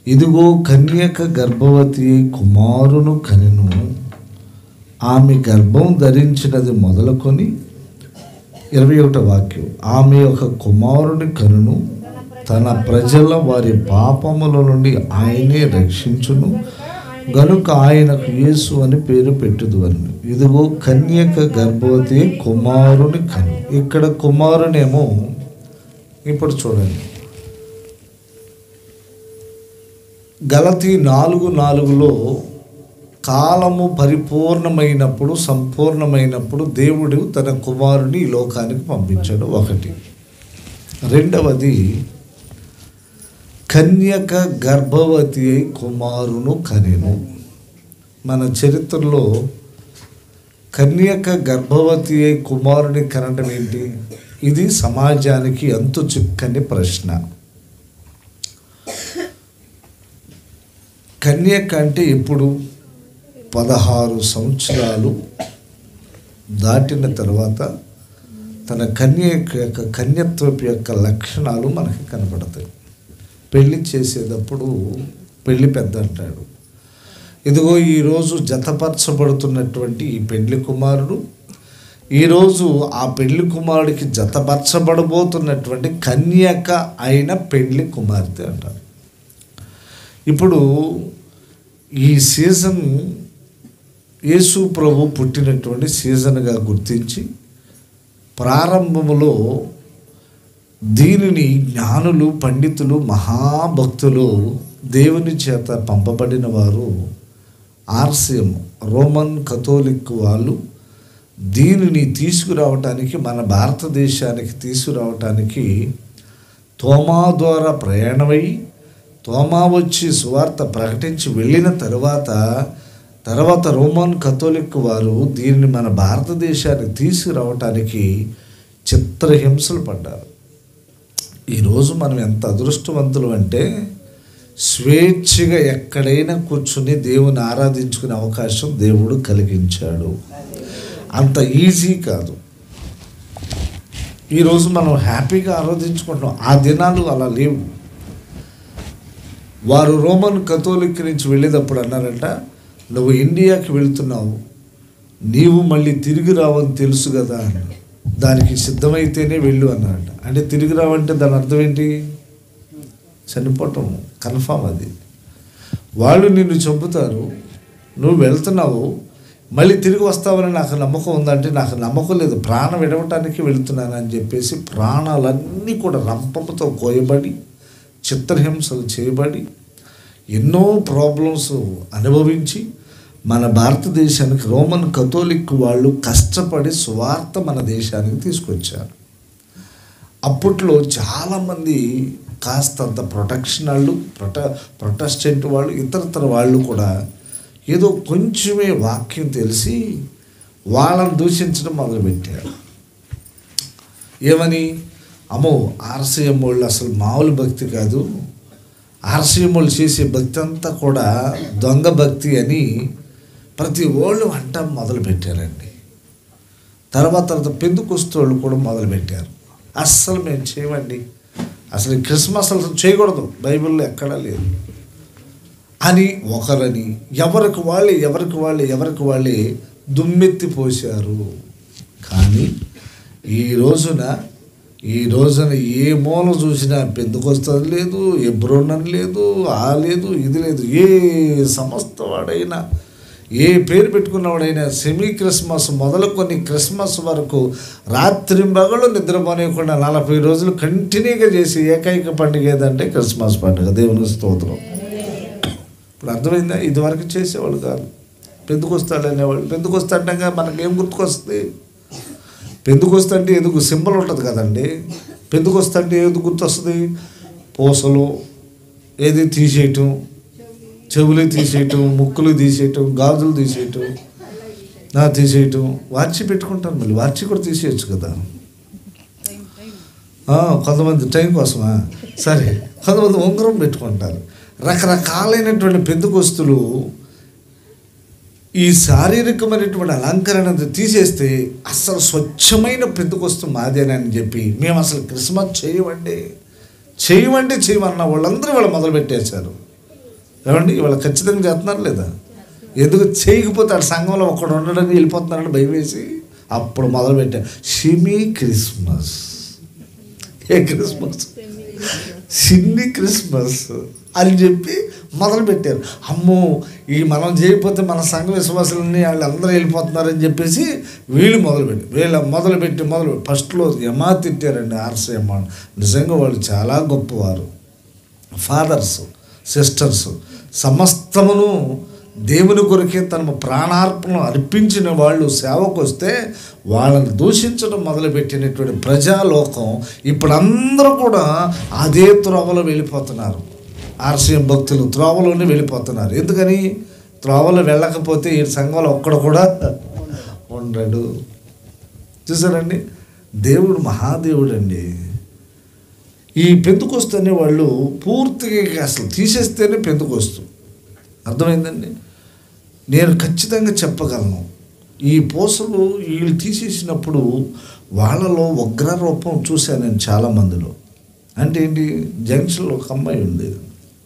ఇదిగో కన్యక గర్భవతి కుమారును కనెను, ఆమె గర్భం ధరించినది మొదలుకొని 21వ వాక్యం, ఆమె ఒక కుమారుని కనును, తన ప్రజల వారి పాపముల నుండి ఆయనే రక్షించును, గనుక ఆయనకు యేసు అని పేరు పెట్టుదువను. ఇదిగో కన్యక గర్భవతి కుమారుని కను. ఇక్కడ కుమారునేమో ఇప్పుడు చూడండి, గలతీ 4:4లో కాలము పరిపూర్ణమైనప్పుడు, సంపూర్ణమైనప్పుడు దేవుడు తన కుమారుని ఈ లోకానికి పంపించాడు. ఒకటి. రెండవది, కన్యక గర్భవతి అయి కుమారును కనెను. మన చరిత్రలో కన్యక గర్భవతి అయి కుమారుని కనడం ఏంటి? ఇది సమాజానికి అంతు చిక్కని ప్రశ్న. కన్యక అంటే ఎప్పుడు? 16 సంవత్సరాలు దాటిన తర్వాత తన కన్యత్వపు యొక్క లక్షణాలు మనకి కనబడతాయి. పెళ్లి చేసేటప్పుడు పెళ్లి పెద్ద అంటాడు. ఇదిగో ఈరోజు జతపరచబడుతున్నటువంటి ఈ పెళ్లి కుమారుడు, ఈరోజు ఆ పెళ్లి కుమారుడికి జతపరచబడబోతున్నటువంటి కన్యక అయిన పెళ్లి కుమార్తె అంటారు. ఇప్పుడు ఈ సీజన్ యేసు ప్రభు పుట్టినటువంటి సీజన్గా గుర్తించి ప్రారంభములో దీనిని జ్ఞానులు, పండితులు, మహాభక్తులు, దేవుని చేత పంపబడిన వారు, ఆర్సిఎం రోమన్ కథోలిక్ వాళ్ళు దీనిని తీసుకురావటానికి, మన భారతదేశానికి తీసుకురావటానికి తోమా ద్వారా ప్రయాణమై, తోమా వచ్చి సువార్త ప్రకటించి వెళ్ళిన తర్వాత రోమన్ కథోలిక్ వారు దీనిని మన భారతదేశానికి తీసుకురావటానికి చిత్రహింసలు పడ్డారు. ఈరోజు మనం ఎంత అదృష్టవంతులు అంటే స్వేచ్ఛగా ఎక్కడైనా కూర్చుని దేవుని ఆరాధించుకునే అవకాశం దేవుడు కలిగించాడు. అంత ఈజీ కాదు. ఈరోజు మనం హ్యాపీగా ఆరాధించుకుంటున్నాం. ఆ దినాలు అలా లేవు. వారు రోమన్ కథోలిక్ నుంచి వెళ్ళేటప్పుడు అన్నారంట, నువ్వు ఇండియాకి వెళ్తున్నావు, నీవు మళ్ళీ తిరిగి రావని తెలుసు కదా, దానికి సిద్ధమైతేనే వెళ్ళు అన్నారట. అంటే తిరిగి రావంటే దాని అర్థం ఏంటి? చనిపోవటం కన్ఫామ్. అది వాళ్ళు నిన్ను చంపుతారు, నువ్వు వెళ్తున్నావు, మళ్ళీ తిరిగి వస్తావని నాకు నమ్మకం ఉందంటే నాకు నమ్మకం లేదు, ప్రాణం విడవటానికి వెళుతున్నాను అని చెప్పేసి ప్రాణాలన్నీ కూడా రంపంతో కోయబడి, చిత్రహింసలు చేయబడి, ఎన్నో ప్రాబ్లమ్స్ అనుభవించి మన భారతదేశానికి రోమన్ కథోలిక్ వాళ్ళు కష్టపడి సువార్త మన దేశానికి తీసుకొచ్చారు. అప్పట్లో చాలామంది కాస్తంత ప్రొటెక్షన్ వాళ్ళు, ప్రొటెస్టెంట్ వాళ్ళు, ఇతరతర వాళ్ళు కూడా ఏదో కొంచెమే వాక్యం తెలిసి వాళ్ళని దూషించడం మొదలుపెట్టారు. ఏమని? అమ్మో ఆర్సీఎం వాళ్ళు అసలు మామూలు భక్తి కాదు, ఆర్సీఎం వాళ్ళు చేసే భక్తి అంతా కూడా దొంగ భక్తి అని ప్రతి వాళ్ళు అంట మొదలుపెట్టారండి. తర్వాత పెందుకొస్తు వాళ్ళు కూడా మొదలుపెట్టారు, అస్సలు మేము చేయమండి, అసలు క్రిస్మస్ అసలు చేయకూడదు, బైబిల్లో ఎక్కడా లేదు అని ఒకరని ఎవరికి వాళ్ళే దుమ్మెత్తి పోశారు. కానీ ఈ రోజున ఏ మూల చూసినా పెందుకొస్తది లేదు, ఎబ్రోన్ అని లేదు, ఆ లేదు, ఇది లేదు. ఏ సమస్త వాడైనా, ఏ పేరు పెట్టుకున్నవాడైనా సెమీ క్రిస్మస్ మొదలుకొని క్రిస్మస్ వరకు రాత్రింబగళ్ళు నిద్రపోనివ్వకుండా 40 రోజులు కంటిన్యూగా చేసి ఏకైక పండుగ ఏదంటే క్రిస్మస్ పండుగ. దేవుని స్తోత్రం. ఇప్పుడు అర్థమైందా? ఇదివరకు చేసేవాళ్ళు కాదు, పెందుకొస్తాడు అనేవాళ్ళు. పెందుకొస్తాడంగా మనకేం గుర్తుకొస్తుంది? పెందుకొస్తే ఎందుకు సింబల్ ఉంటుంది కదండి. పెందుకొస్తే ఏది గుర్తొస్తుంది? పూసలు ఏది తీసేయటం, చెవులు తీసేయటం, ముక్కులు తీసేయటం, గాజులు తీసేయటం, వార్చి పెట్టుకుంటారు. మళ్ళీ వార్చి కూడా తీసేయచ్చు కదా. కొంతమంది టైం కోసమా, సరే, కొంతమంది ఉంగరం పెట్టుకుంటారు. రకరకాలైనటువంటి పెందుకొస్తులు ఈ శారీరకమైనటువంటి అలంకరణ తీసేస్తే అసలు స్వచ్ఛమైన పెందుకొస్తు మాదేనని చెప్పి మేము అసలు క్రిస్మస్ చేయమన్న వాళ్ళందరూ వాళ్ళు మొదలుపెట్టేశారు. ఏమండి ఇవాళ ఖచ్చితంగా చేస్తున్నారు లేదా? ఎందుకు చేయకపోతే ఆ సంఘంలో ఒక్కడు ఉండడానికి వెళ్ళిపోతున్నారని భయం వేసి అప్పుడు మొదలుపెట్టారు షిమీ క్రిస్మస్. ఏ క్రిస్మస్? సిన్ని క్రిస్మస్ అని చెప్పి మొదలుపెట్టారు. అమ్మో ఈ మనం చేయకపోతే మన సంఘ విశ్వాసాలన్నీ వాళ్ళందరూ వెళ్ళిపోతున్నారని చెప్పేసి వీళ్ళు మొదలుపెట్టి ఫస్ట్లో యమా తిట్టారండి. ఆర్సీఎమ్మ నిజంగా వాళ్ళు చాలా గొప్పవారు. ఫాదర్స్, సిస్టర్స్ సమస్తమును దేవుని కొరకే తన ప్రాణార్పణ అర్పించిన వాళ్ళు సేవకు వస్తే వాళ్ళని దూషించడం మొదలుపెట్టినటువంటి ప్రజాలోకం ఇప్పుడు అందరూ కూడా అదే త్రోవలో వెళ్ళిపోతున్నారు. ఆర్సీఎం భక్తులు త్రోవలోనే వెళ్ళిపోతున్నారు. ఎందుకని? త్రోవలో వెళ్ళకపోతే ఈ సంఘంలో ఒక్కడు కూడా ఉండడు. చూసారండి, దేవుడు మహాదేవుడు అండి. ఈ పెంతుకొస్తు అనే వాళ్ళు పూర్తిగా అసలు తీసేస్తేనే పెంతుకొస్తు. అర్థమైందండి? నేను ఖచ్చితంగా చెప్పగలను, ఈ పూసలు వీళ్ళు తీసేసినప్పుడు వాళ్ళలో ఉగ్రరూపం చూశాను నేను చాలామందిలో. అంటే ఏంటి, జంక్షన్లో ఒక అమ్మాయి ఉండేది,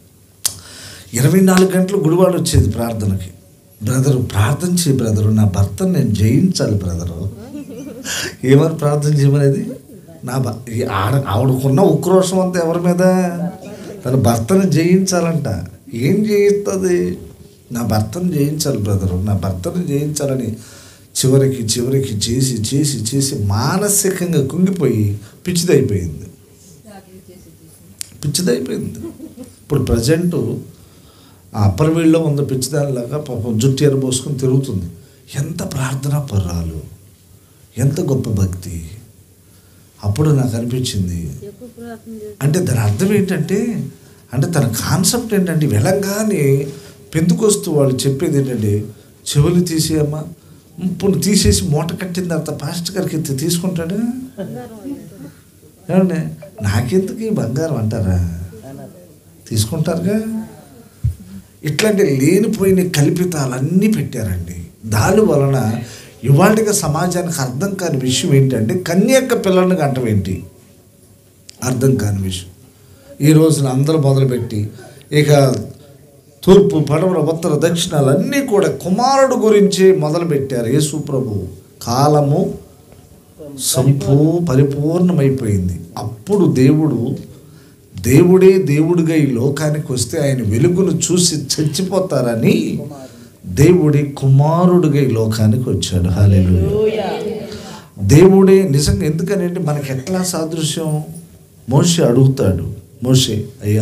24 గంటలు గుడివాడ వచ్చేది ప్రార్థనకి. బ్రదరు ప్రార్థన చేయి బ్రదరు, నా భర్తను నేను జయించాలి బ్రదరు. ఏమని ప్రార్థన చేయమనేది? ఆవిడకున్న ఉక్రోషం అంతా ఎవరి మీద? తన భర్తను జయించాలంట. ఏం చేయిస్తుంది? నా భర్తను జయించాలి బ్రదరు, నా భర్తను జయించాలని చివరికి చేసి మానసికంగా కుంగిపోయి పిచ్చిదైపోయింది. ఇప్పుడు ప్రజెంటు ఆ అప్పర్ వీళ్ళలో ఉన్న పిచ్చిదానిలాగా పాపం జుట్టు ఎరబోసుకొని తిరుగుతుంది. ఎంత ప్రార్థనా పర్రాలు, ఎంత గొప్ప భక్తి. అప్పుడు నాకు అనిపించింది, అంటే దాని అర్థం ఏంటంటే, అంటే తన కాన్సెప్ట్ ఏంటంటే వెళ్ళంగానే పెందుకొస్తూ వాళ్ళు చెప్పేది ఏంటంటే, చెవులు తీసేయమ్మా, ఇప్పుడు తీసేసి మూట కట్టిన తర్వాత పాస్టర్ గారికి ఎత్తి తీసుకుంటాడా? ఏమండి, నాకెందుకు ఈ బంగారం అంటారా? తీసుకుంటారుగా. ఇట్లాంటి లేనిపోయిన కల్పితాలన్నీ పెట్టారండి. దాని వలన ఇవాళగా సమాజానికి అర్థం కాని విషయం ఏంటంటే, కన్యక పిల్లల్ని కంటం ఏంటి అర్థం కాని విషయం. ఈ రోజున అందరూ మొదలుపెట్టి ఇక తూర్పు, పడమర, ఉత్తర, దక్షిణాలన్నీ కూడా కుమారుడు గురించి మొదలుపెట్టారు. యేసు ప్రభు కాలము పరిపూర్ణమైపోయింది. అప్పుడు దేవుడే దేవుడిగా ఈ లోకానికి వస్తే ఆయన వెలుగును చూసి చచ్చిపోతారని దేవుడి కుమారుడిగా ఈ లోకానికి వచ్చాడు. హల్లెలూయా. దేవుడే నిజంగా. ఎందుకనంటే మనకి ఎట్లా సాదృశ్యం? మోషే అడుగుతాడు, మోషే అయ్యా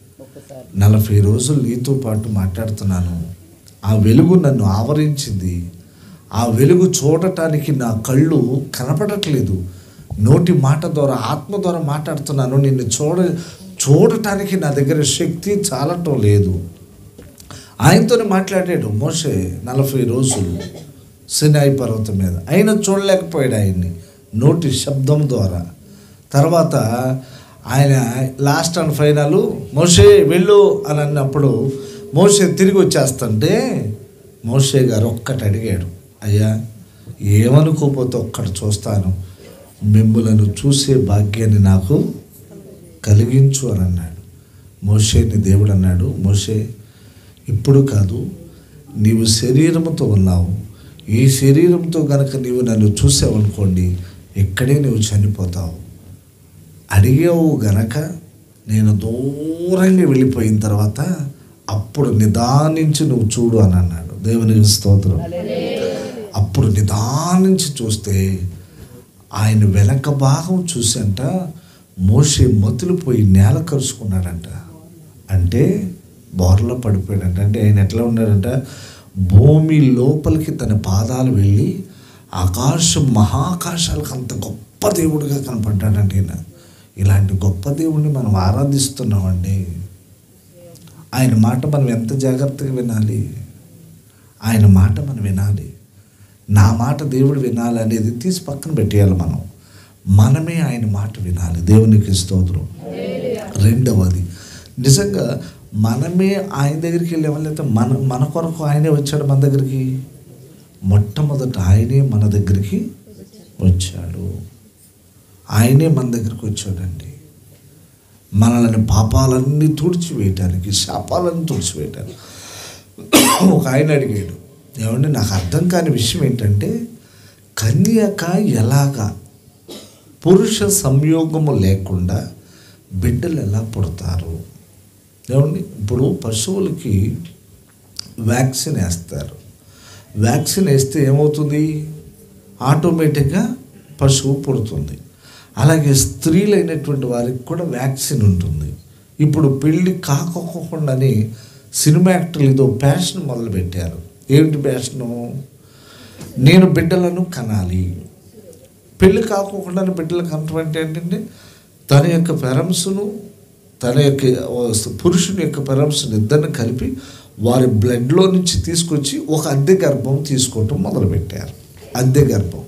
40 రోజులు నీతో పాటు మాట్లాడుతున్నాను, ఆ వెలుగు నన్ను ఆవరించింది, ఆ వెలుగు చూడటానికి నా కళ్ళు కనపడట్లేదు, నోటి మాట ద్వారా ఆత్మ ద్వారా మాట్లాడుతున్నాను, నిన్ను చూడటానికి నా దగ్గర శక్తి చాలటం లేదు. ఆయనతోనే మాట్లాడాడు మోషే 40 రోజులు సినాయి పర్వతం మీద. ఆయన చూడలేకపోయాడు ఆయన్ని నోటి శబ్దం ద్వారా. తర్వాత ఆయన లాస్ట్ అండ్ ఫైనల్ మోషే వెళ్ళు అని అన్నప్పుడు మోషే తిరిగి వచ్చేస్తుంటే మోషే గారు ఒక్కటి అడిగాడు, అయ్యా ఏమనుకోపోతే ఒక్కటి చూస్తాను, మిమ్ములను చూసే భాగ్యాన్ని నాకు కలిగించు అని అన్నాడు. మోషేని దేవుడు అన్నాడు, మోషే ఇప్పుడు కాదు, నీవు శరీరంతో ఉన్నావు, ఈ శరీరంతో గనక నీవు నన్ను చూసావనుకోండి ఇక్కడే నువ్వు చనిపోతావు. అడిగావు గనక నేను దూరంగా వెళ్ళిపోయిన తర్వాత అప్పుడు నిదానించి నువ్వు చూడు అని అన్నాడు. దేవునికి స్తోత్రం. అప్పుడు నిదానించి చూస్తే ఆయన వెనక భాగం చూసంట మోషే మతులుపోయి నేల కరుచుకున్నాడంట. అంటే బోర్లో పడిపోయాడంట. అంటే ఆయన ఎట్లా ఉన్నాడంట, భూమి లోపలికి తన పాదాలు వెళ్ళి మహాకాశాలకు అంత గొప్ప దేవుడిగా కనపడ్డాడంటే ఈయన. ఇలాంటి గొప్ప దేవుడిని మనం ఆరాధిస్తున్నామండి. ఆయన మాట మనం ఎంత జాగ్రత్తగా వినాలి, ఆయన మాట మనం వినాలి. నా మాట దేవుడు వినాలి అనేది తీసి పక్కన పెట్టేయాలి. మనమే ఆయన మాట వినాలి. దేవునికి స్తోత్రం. రెండవది, నిజంగా మనమే ఆయన దగ్గరికి వెళ్ళామని, లేకపోతే మన కొరకు ఆయనే వచ్చాడు మన దగ్గరికి. మొట్టమొదట ఆయనే మన దగ్గరికి వచ్చాడు. ఆయనే మన దగ్గరికి వచ్చాడండి. మనల్ని పాపాలన్నీ తుడిచివేయటానికి, శాపాలన్నీ తుడిచివేయటానికి. ఒక ఆయన అడిగాడు, ఏమంటే నాకు అర్థం కాని విషయం ఏంటంటే కన్యక ఎలాగా పురుష సంయోగము లేకుండా బిడ్డలు ఎలా పుడతారు? ఏమండి, ఇప్పుడు పశువులకి వ్యాక్సిన్ వేస్తారు. వ్యాక్సిన్ వేస్తే ఏమవుతుంది? ఆటోమేటిక్గా పశువు పుడుతుంది. అలాగే స్త్రీలైనటువంటి వారికి కూడా వ్యాక్సిన్ ఉంటుంది. ఇప్పుడు పెళ్ళి కాకోకుండానే సినిమా యాక్టర్లు ఏదో ప్యాషన్ మొదలుపెట్టారు. ఏమిటి ప్యాషను? నేను బిడ్డలను కనాలి. పెళ్ళి కాకోకుండానే బిడ్డలు కనటం అంటే ఏంటంటే తన యొక్క పెరమ్స్ను, తన యొక్క పురుషుని యొక్క పెరమ్స్ను ఇద్దరిని కలిపి వారి బ్లడ్లో నుంచి తీసుకొచ్చి ఒక అద్దె గర్భం తీసుకోవటం మొదలుపెట్టారు. అద్దె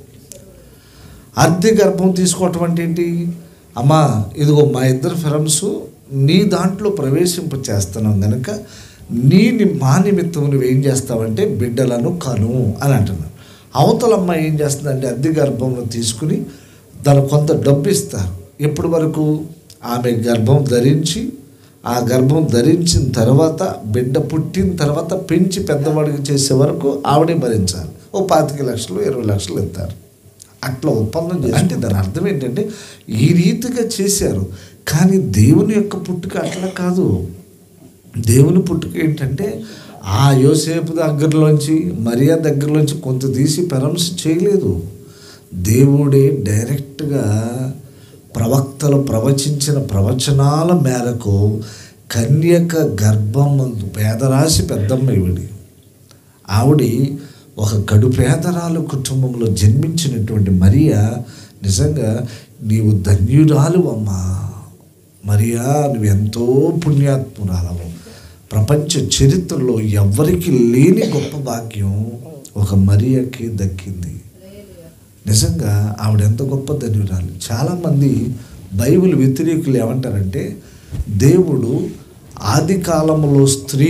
గర్భం తీసుకోవటం అంటే ఏంటి? అమ్మా ఇదిగో మా ఇద్దరు ఫిరమ్స్ నీ దాంట్లో ప్రవేశింప చేస్తున్నాం కనుక మా నిమిత్తం నువ్వేం చేస్తావంటే బిడ్డలను కను అని అంటున్నాను. అవతలమ్మ ఏం చేస్తుందంటే అద్దె గర్భంలో తీసుకుని దానికి కొంత డబ్బు ఇస్తారు. ఎప్పటి వరకు? ఆమె గర్భం ధరించి, ఆ గర్భం ధరించిన తర్వాత బిడ్డ పుట్టిన తర్వాత పెంచి పెద్దవాడికి చేసే వరకు ఆవిడే భరించాలి. ఓ 25 లక్షలు 20 లక్షలు ఇస్తారు. అట్లా ఒప్పందం చేసి, అంటే దాని అర్థం ఏంటంటే ఈ రీతిగా చేశారు. కానీ దేవుని యొక్క పుట్టుక అట్లా కాదు. దేవుని పుట్టుక ఏంటంటే ఆ యోసేపు దగ్గరలోంచి, మరియా దగ్గరలోంచి కొంత తీసి పెరమ్స్ చేయలేదు. దేవుడే డైరెక్ట్గా ప్రవక్తలు ప్రవచించిన ప్రవచనాల మేరకు కన్యక గర్భమందు పేదరాశి పెద్దమ్మ ఆవిడ ఒక కడు పేదరాలు కుటుంబంలో జన్మించినటువంటి మరియా నిజంగా నీవు ధన్యురాలు అమ్మా. మరియా నువ్వు ఎంతో పుణ్యాత్మురాలవు. ప్రపంచ చరిత్రలో ఎవ్వరికి లేని గొప్ప భాగ్యం ఒక మరియాకి దక్కింది. నిజంగా ఆవిడ ఎంత గొప్ప ధన్యురాలు. చాలామంది బైబిల్ వ్యతిరేకులు ఏమంటారంటే దేవుడు ఆది కాలంలో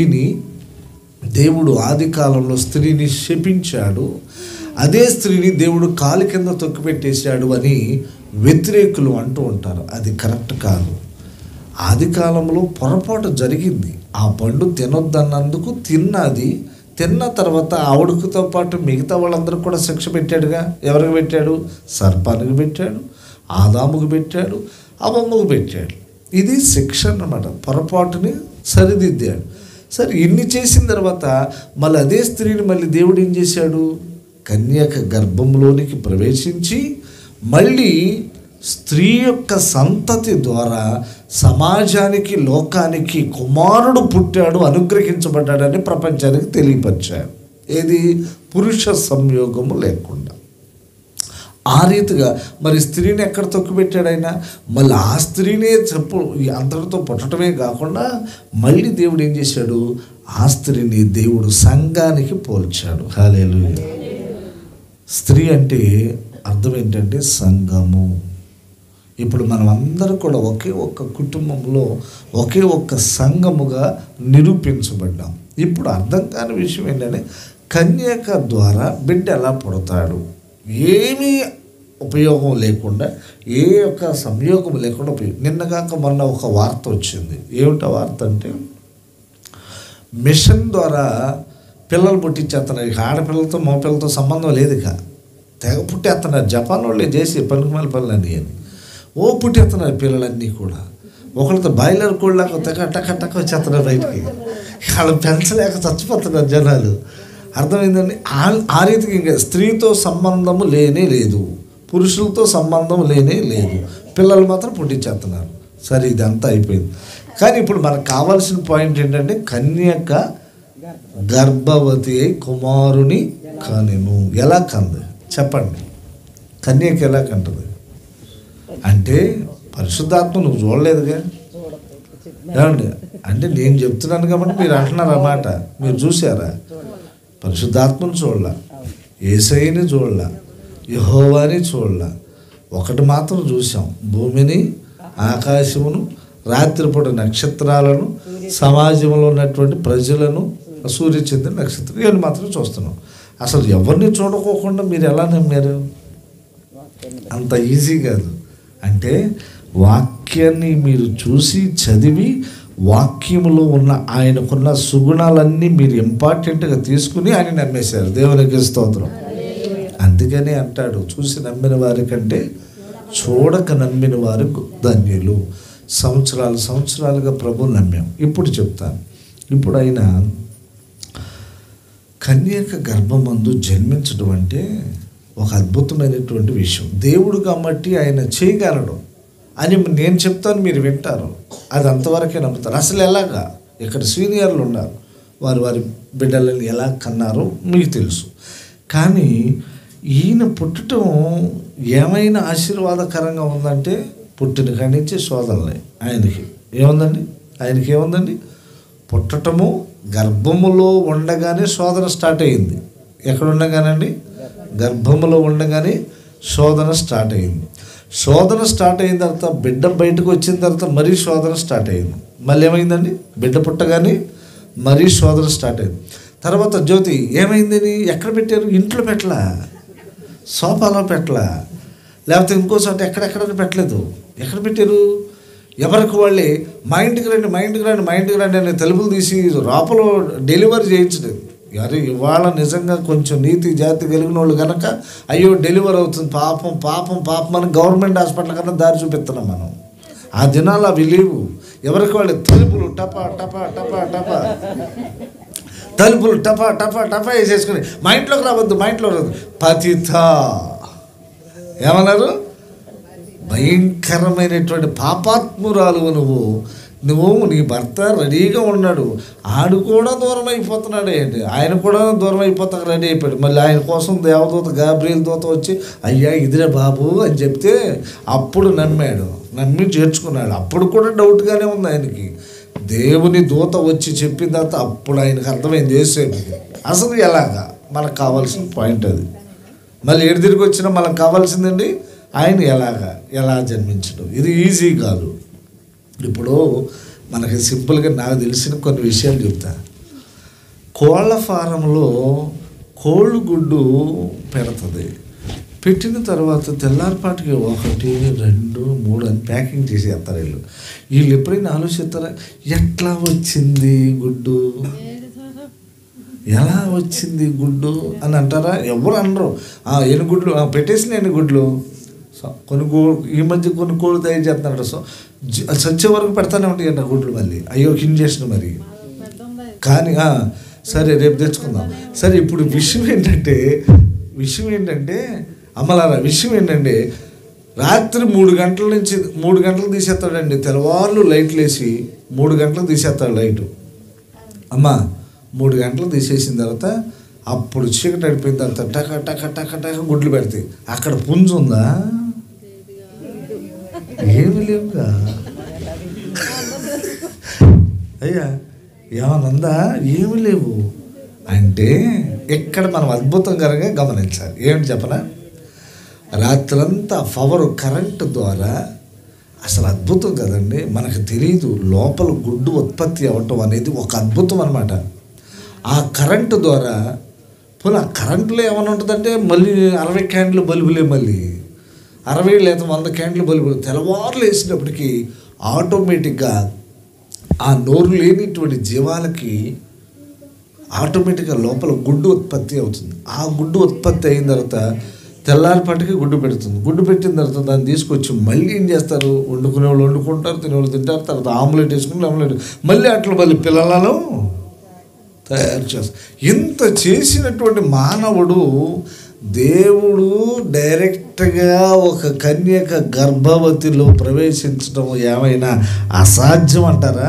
స్త్రీని శపించాడు, అదే స్త్రీని దేవుడు కాలు కింద తొక్కిపెట్టేశాడు అని వ్యతిరేకులు అంటూ ఉంటారు. అది కరెక్ట్ కాదు. ఆది కాలంలో పొరపాటు జరిగింది. ఆ పండు తినొద్దన్నందుకు తిన్న తర్వాత ఆవిడకుతో పాటు మిగతా వాళ్ళందరూ కూడా శిక్ష పెట్టాడుగా. ఎవరికి పెట్టాడు? సర్పానికి పెట్టాడు, ఆదాముకు పెట్టాడు, అమ్మమ్మకు పెట్టాడు. ఇది శిక్ష అన్నమాట. పొరపాటుని సరిదిద్దాడు. సరే, ఇన్ని చేసిన తర్వాత మళ్ళీ అదే స్త్రీని మళ్ళీ దేవుడు ఏం చేశాడు? కన్యక గర్భంలోనికి ప్రవేశించి మళ్ళీ స్త్రీ యొక్క సంతతి ద్వారా సమాజానికి, లోకానికి కుమారుడు పుట్టాడు, అనుగ్రహించబడ్డాడని ప్రపంచానికి తెలియపరిచాడు. ఏది? పురుష సంయోగము లేకుండా. ఆ రీతిగా మరి స్త్రీని ఎక్కడ తొక్కిపెట్టాడు ఆయన? మళ్ళీ ఆ స్త్రీనే అంతటితో పుట్టడమే కాకుండా మళ్ళీ దేవుడు ఏం చేశాడు? ఆ స్త్రీని దేవుడు సంఘానికి పోల్చాడు. హల్లెలూయా. స్త్రీ అంటే అర్థం ఏంటంటే సంఘము. ఇప్పుడు మనం అందరూ కూడా ఒకే ఒక్క కుటుంబంలో ఒకే ఒక్క సంఘముగా నిరూపించబడ్డాం. ఇప్పుడు అర్థం కాని విషయం ఏంటంటే కన్యక ద్వారా బిడ్డ ఎలా పుడతాడు? ఏమీ ఉపయోగం లేకుండా, ఏ యొక్క సంయోగం లేకుండా నిన్నగాక మొన్న ఒక వార్త వచ్చింది. ఏమిటా వార్త అంటే మిషన్ ద్వారా పిల్లలు పుట్టించేస్తున్నారు. ఇక ఆడపిల్లలతో మగపిల్లలతో సంబంధం లేదు. ఇక తెగ పుట్టేస్తున్నారు. జపాన్ వాళ్ళే చేసి పనికిమాల పనులన్నీ అని పుట్టేస్తున్నారు పిల్లలన్నీ కూడా. ఒకరితో బాయిలర్ కోళ్ళలాగా తెగ టక్క వచ్చేస్తున్నారు బయటికి. వాళ్ళు పెంచలేక చచ్చిపోతున్నారు జనాలు. అర్థమైందండి? ఆ రీతికి ఇంకా స్త్రీతో సంబంధము లేనే లేదు, పురుషులతో సంబంధం లేనే లేదు, పిల్లలు మాత్రం పుట్టించేస్తున్నారు. సరే, ఇదంతా అయిపోయింది. కానీ ఇప్పుడు మనకు కావాల్సిన పాయింట్ ఏంటంటే కన్యక గర్భవతి అయి కుమారుని కనెను. ఎలా కంది చెప్పండి? కన్యక ఎలా కంటది అంటే పరిశుద్ధాత్మ నువ్వు చూడలేదుగా. ఏమండి? అంటే నేను చెప్తున్నాను కాబట్టి మీరు అంటున్నారు అన్నమాట. మీరు చూసారా? పరిశుద్ధాత్మను చూడలా, యేసయ్యని చూడలా, యెహోవాని చూడలా. ఒకటి మాత్రం చూసాం, భూమిని, ఆకాశమును, రాత్రిపూట నక్షత్రాలను, సమాజంలో ఉన్నటువంటి ప్రజలను, సూర్యచంద్ర నక్షత్రం, ఇవన్నీ మాత్రం చూస్తున్నాం. అసలు ఎవరిని చూడకోకుండా మీరు ఎలా నమ్మారు? అంత ఈజీ కాదు. అంటే వాక్య వాక్యాన్ని మీరు చూసి చదివి వాక్యములో ఉన్న ఆయనకున్న సుగుణాలన్నీ మీరు ఇంపార్టెంట్గా తీసుకుని ఆయన నమ్మేశారు. దేవునికి స్తోత్రం. అందుకనే అంటాడు, చూసి నమ్మిన వారి కంటే చూడక నమ్మిన వారు ధన్యులు. సంవత్సరాలుగా ప్రభు నమ్మాం. ఇప్పుడు చెప్తాను. ఇప్పుడు ఆయన కన్యక గర్భమందు జన్మించడం అంటే ఒక అద్భుతమైనటువంటి విషయం. దేవుడు కాబట్టి ఆయన చేయగలడు అని నేను చెప్తాను, మీరు వింటారు. అది అంతవరకే నమ్ముతారు. అసలు ఎలాగా? ఇక్కడ సీనియర్లు ఉన్నారు, వారి బిడ్డలను ఎలా కన్నారో మీకు తెలుసు. కానీ ఈయన పుట్టడం ఏమైనా ఆశీర్వాదకరంగా ఉందంటే పుట్టిన కాడి నుంచి శోధనలే ఆయనకి. ఏముందండి? పుట్టటము గర్భములో ఉండగానే శోధన స్టార్ట్ అయ్యింది. ఎక్కడ ఉండగానండి? గర్భములో ఉండగానే శోధన స్టార్ట్ అయింది. శోధన స్టార్ట్ అయిన తర్వాత బిడ్డ బయటకు వచ్చిన తర్వాత మరీ శోధన స్టార్ట్ అయింది. మళ్ళీ ఏమైందండి? బిడ్డ పుట్టగానే మరీ శోధన స్టార్ట్ అయింది. తర్వాత జ్యోతి ఏమైందని ఎక్కడ పెట్టారు? ఇంట్లో పెట్టలా, సోఫాలో పెట్టలా, లేకపోతే ఇంకోసారి ఎక్కడెక్కడ పెట్టలేదు. ఎక్కడ పెట్టారు? ఎవరికి వాళ్ళే మా ఇంటికి రండి అని తలుపులు తీసి లోపల డెలివరీ చేయించలేదు. అరే ఇవాళ నిజంగా కొంచెం నీతి జాతి కలిగిన వాళ్ళు కనుక అయ్యో డెలివరీ అవుతుంది పాపం అని గవర్నమెంట్ హాస్పిటల్ కన్నా దారి చూపిస్తున్నాం మనం. ఆ దినాలు అవి లేవు. ఎవరికి వాళ్ళు తలుపులు టపా తలుపులు టపా వేసేసుకుని మా ఇంట్లోకి రావద్దు పతిత ఏమన్నారు? భయంకరమైనటువంటి పాపాత్మురాలు నువ్వు నీ భర్త రెడీగా ఉన్నాడు, ఆడు కూడా దూరం అయిపోతున్నాడు ఏంటి, ఆయన కూడా దూరం అయిపోతాక రెడీ అయిపోయాడు. మళ్ళీ ఆయన కోసం దేవదూత గాబ్రియల్ దూత వచ్చి అయ్యా ఇదిరే బాబు అని చెప్తే అప్పుడు నమ్మి చేర్చుకున్నాడు. అప్పుడు కూడా డౌట్గానే ఉంది ఆయనకి. దేవుని దూత వచ్చి చెప్పిన తర్వాత అప్పుడు ఆయనకు అర్థమైంది యేసేపుకి అసలు ఎలాగా మనకు కావాల్సిన పాయింట్ అది. మళ్ళీ ఏడు తిరిగి వచ్చినా మనకు కావాల్సిందండి ఆయన ఎలా జన్మించడం. ఇది ఈజీ కాదు. ఇప్పుడు మనకి సింపుల్గా నాకు తెలిసిన కొన్ని విషయాలు చెప్తా. కోళ్ళ ఫారంలో కోళ్ళు గుడ్డు పెడుతుంది. పెట్టిన తర్వాత తెల్లారిపాటికి 1, 2, 3 అని ప్యాకింగ్ చేసేస్తారు వీళ్ళు ఎప్పుడైనా ఆలోచిస్తారా ఎట్లా వచ్చింది గుడ్డు, ఎలా వచ్చింది గుడ్డు అని అంటారా? ఎవరు అనరు. ఎన్ని గుడ్లు పెట్టేసిన ఎన్ని గుడ్లు ఈ మధ్య కొన్ని కోళ్ళు తయారు చేస్తున్నాడు. సో చచ్చే వరకు పెడతానే ఉంటాయి గుడ్లు. మళ్ళీ అయ్యో కింద చేసిన మరి. కానీ సరే రేపు తెచ్చుకుందాం. సరే ఇప్పుడు విషయం ఏంటంటే అమ్మలారా, విషయం ఏంటంటే రాత్రి 3 గంటల నుంచి 3 గంటలు తీసేస్తాడండి. తెల్లవాళ్ళు లైట్లు వేసి 3 గంటలకు తీసేస్తాడు లైటు. అమ్మ 3 గంటలు తీసేసిన తర్వాత అప్పుడు చీకటి అడిపోయిన తర్వాత టక గుడ్లు పెడతాయి. అక్కడ పుంజు ఉందా? ఏమి లేవుగా. అయ్యా ఏమనుందా? ఏమి లేవు. అంటే ఎక్కడ మనం అద్భుతంగా గమనించాలి. ఏమిటి చెప్పనా? రాత్రంతా పవర్ కరెంటు ద్వారా అసలు అద్భుతం కదండి. మనకు తెలియదు లోపల గుడ్డు ఉత్పత్తి అవ్వటం అనేది ఒక అద్భుతం అన్నమాట. ఆ కరెంటు ద్వారా ఆ కరెంటులో ఏమైనా ఉంటుందంటే మళ్ళీ 60 క్యాండిల్ బల్బులే, మళ్ళీ 60 లేదా 100 క్యాండిల్ బల్బులు తెల్లవారులు వేసినప్పటికీ ఆటోమేటిక్గా ఆ నోరు లేనిటువంటి జీవాలకి ఆటోమేటిక్గా లోపల గుడ్డు ఉత్పత్తి అవుతుంది. ఆ గుడ్డు ఉత్పత్తి అయిన తర్వాత తెల్లారిపాటికి గుడ్డు పెడుతుంది. గుడ్డు పెట్టిన తర్వాత దాన్ని తీసుకొచ్చి మళ్ళీ ఏం చేస్తారు? వండుకునే వాళ్ళు వండుకుంటారు, తినేవాళ్ళు తింటారు. తర్వాత ఆమ్లెట్ వేసుకుని మళ్ళీ అట్లా మళ్ళీ పిల్లలను తయారు చేస్తారు. ఇంత చేసినటువంటి మానవుడు దేవుడు డైరెక్ట్గా ఒక కన్యక గర్భవతిలో ప్రవేశించడం ఏమైనా అసాధ్యం అంటారా?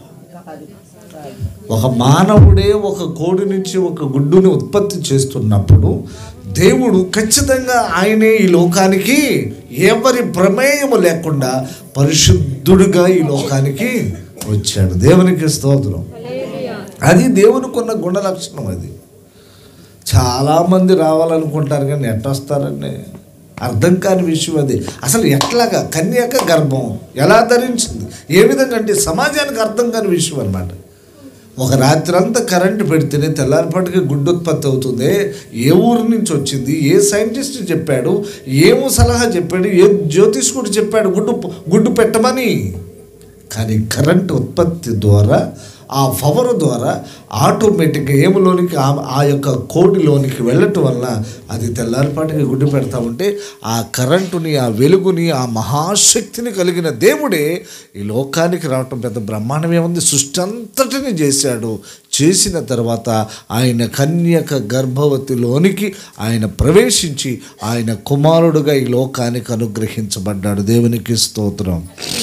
ఒక మానవుడే ఒక కోడి నుంచి ఒక గుడ్డుని ఉత్పత్తి చేస్తున్నప్పుడు దేవుడు ఖచ్చితంగా ఆయనే ఈ లోకానికి ఎవరి ప్రమేయము లేకుండా పరిశుద్ధుడిగా ఈ లోకానికి వచ్చాడు. దేవునికి స్తోత్రం. అది దేవునికి ఉన్న గుణ లక్షణం. అది చాలామంది రావాలనుకుంటారు కానీ ఎట్లా వస్తారండి? అర్థం కాని విషయం అది. అసలు ఎట్లాగా కన్యక గర్భం ఎలా ధరించింది, ఏ విధంగా అంటే సమాజానికి అర్థం కాని విషయం అన్నమాట. ఒక రాత్రి అంతా కరెంటు పెడితేనే తెల్లారిపాటికి గుడ్డు ఉత్పత్తి అవుతుంది. ఏ ఊరు నుంచి వచ్చింది, ఏ సైంటిస్ట్ చెప్పాడు, ఏమో సలహా చెప్పాడు, ఏ జ్యోతిష్కుడు చెప్పాడు గుడ్డు పెట్టమని. కానీ కరెంటు ఉత్పత్తి ద్వారా, ఆ పవర్ ద్వారా ఆటోమేటిక్గా ఏములోనికి ఆ యొక్క కోడిలోనికి వెళ్ళటం వల్ల అది తెల్లారిపాటికి గుడ్డు పెడతా ఉంటే, ఆ కరెంటుని, ఆ వెలుగుని, ఆ మహాశక్తిని కలిగిన దేవుడే ఈ లోకానికి రావటం పెద్ద బ్రహ్మాండమే ఉంది. సృష్టి అంతటిని చేశాడు. చేసిన తర్వాత ఆయన కన్యక గర్భవతిలోనికి ఆయన ప్రవేశించి ఆయన కుమారుడుగా ఈ లోకానికి అనుగ్రహించబడ్డాడు. దేవునికి స్తోత్రం.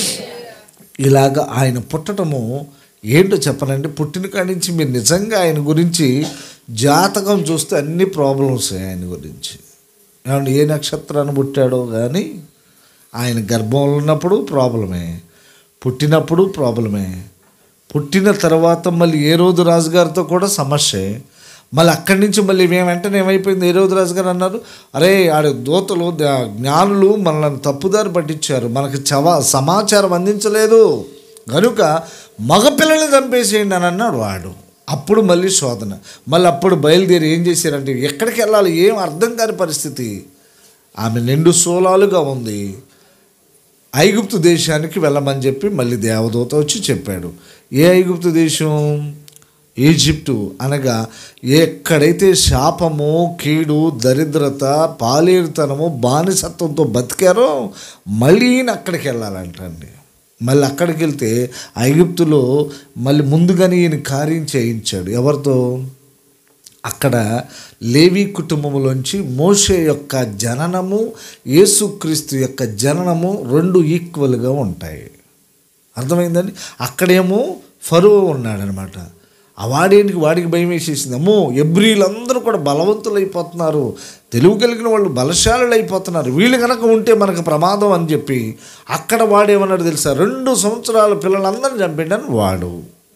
ఇలాగ ఆయన పుట్టడము ఏంటో చెప్పనండి. పుట్టిన కాడి నుంచి మీరు నిజంగా ఆయన గురించి జాతకం చూస్తే అన్ని ప్రాబ్లమ్స్ ఆయన గురించి. ఏమంటే ఏ నక్షత్రాన్ని పుట్టాడో కానీ ఆయన గర్భంలో ఉన్నప్పుడు ప్రాబ్లమే, పుట్టినప్పుడు ప్రాబ్లమే, పుట్టిన తర్వాత మళ్ళీ ఏ రోజు రాజుగారితో కూడా సమస్యే. మళ్ళీ అక్కడి నుంచి మళ్ళీ మేము వెంటనే ఏమైపోయింది, ఏ రోజు రాజుగారు అన్నారు, అరే ఆడ దూతలు జ్ఞానులు మనల్ని తప్పుదారి పట్టించారు, మనకి సమాచారం అందించలేదు కనుక మగపిల్లల్ని చంపేసేయండి అని అన్నాడు వాడు. అప్పుడు మళ్ళీ శోధన. మళ్ళీ అప్పుడు బయలుదేరి ఏం చేశారంటే ఎక్కడికి వెళ్ళాలి ఏం అర్థం కాని పరిస్థితి. ఆమె 2 సోలాలుగా ఉంది. ఐగుప్తు దేశానికి వెళ్ళమని చెప్పి మళ్ళీ దేవదూత వచ్చి చెప్పాడు. ఏ ఐగుప్తు దేశం? ఈజిప్టు. అనగా ఎక్కడైతే శాపము, కీడు, దరిద్రత, పాలేరుతనము, బానిసత్వంతో బతికారో మళ్ళీ అక్కడికి వెళ్ళాలంటండి. మళ్ళీ అక్కడికి వెళ్తే ఐగుప్తులో మళ్ళీ ముందుగానే ఈయన కార్యం చేయించాడు. ఎవరితో? అక్కడ లేవి కుటుంబంలోంచి మోషే యొక్క జననము, యేసుక్రీస్తు యొక్క జననము 2 ఈక్వల్గా ఉంటాయి. అర్థమైందండి. అక్కడేమో ఫరో ఉన్నాడనమాట. వాడికి భయం వేసేసింది. అమ్మో ఎబ్రీలందరూ కూడా బలవంతులు అయిపోతున్నారు, తెలివి కలిగిన వాళ్ళు బలశాలులు అయిపోతున్నారు, వీళ్ళు కనుక ఉంటే మనకు ప్రమాదం అని చెప్పి అక్కడ వాడేమన్నాడు తెలుసా, 2 సంవత్సరాల పిల్లలందరినీ చంపిండని వాడు.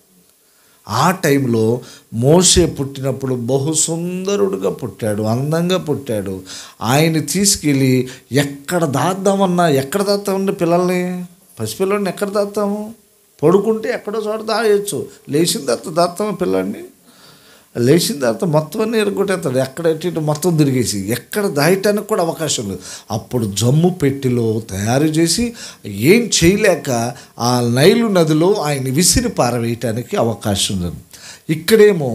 ఆ టైంలో మోషే పుట్టినప్పుడు బహు సుందరుడుగా పుట్టాడు, అందంగా పుట్టాడు. ఆయన్ని తీసుకెళ్ళి ఎక్కడ దాద్దామన్నా పిల్లల్ని, పసిపిల్లల్ని ఎక్కడ దాస్తాము? పడుకుంటే ఎక్కడో చోట దాయొచ్చు, లేచిన తర్వాత దాస్తాము పిల్లల్ని. లేచిన తర్వాత మొత్తం అన్నీ ఎరగొట్టేస్తాడు, ఎక్కడ ఎట్టి మొత్తం తిరిగేసి ఎక్కడ దాయటానికి కూడా అవకాశం లేదు. అప్పుడు జమ్ము పెట్టిలో తయారు చేసి ఏం చేయలేక ఆ నైలు నదిలో ఆయన విసిరి పారవేయటానికి అవకాశం లేదు. ఇక్కడేమో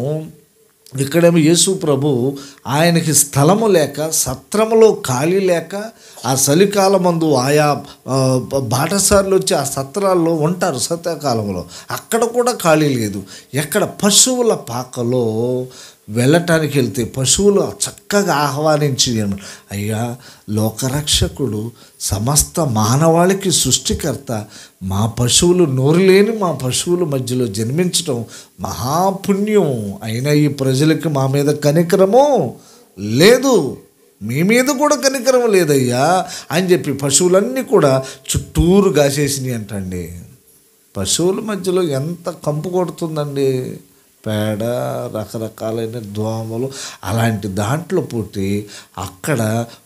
యేసు ప్రభు ఆయనకి స్థలము లేక, సత్రములో ఖాళీ లేక, ఆ చలికాలమందు ఆయా బాటసార్లు వచ్చి ఆ సత్రాల్లో ఉంటారు శీతాకాలంలో, అక్కడ కూడా ఖాళీ లేదు. ఎక్కడ పశువుల పాకలో వెళ్ళటానికి వెళ్తే పశువులు చక్కగా ఆహ్వానించి, అయ్యా లోకరక్షకుడు, సమస్త మానవాళికి సృష్టికర్త, మా పశువులు నోరు లేని మా పశువుల మధ్యలో జన్మించడం మహాపుణ్యం. అయినా ఈ ప్రజలకి మా మీద కనికరము లేదు, మీ మీద కూడా కనికరం లేదయ్యా అని చెప్పి పశువులన్నీ కూడా చుట్టూరు కాసేసినాయి అంటండి. పశువుల మధ్యలో ఎంత కంపు కొడుతుందండి, పేడ, రకరకాలైన దోమలు, అలాంటి దాంట్లో పుట్టి అక్కడ